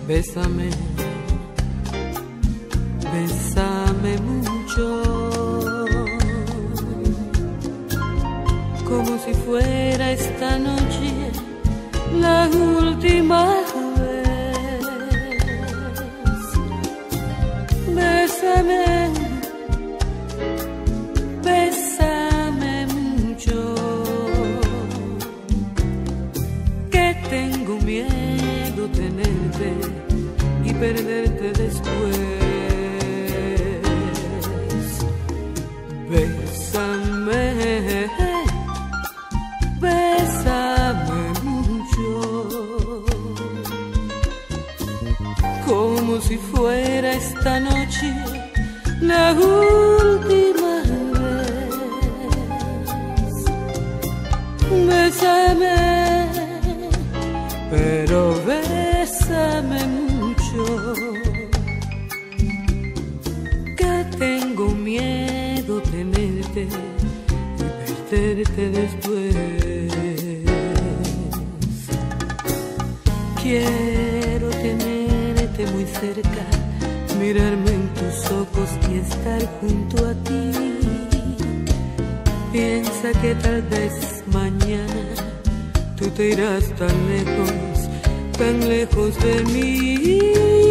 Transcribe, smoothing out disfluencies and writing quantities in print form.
Bésame, bésame mucho, como si fuera esta noche la última vez. Bésame, bésame mucho, que tengo miedo tenerte y perderte después. Bésame, bésame mucho, como si fuera esta noche la última vez. Bésame, pero bésame mucho, que tengo miedo tenerte y perderte después. Quiero tenerte muy cerca, mirarme en tus ojos y estar junto a ti. Piensa que tal vez mañana tú te irás tan lejos de mí.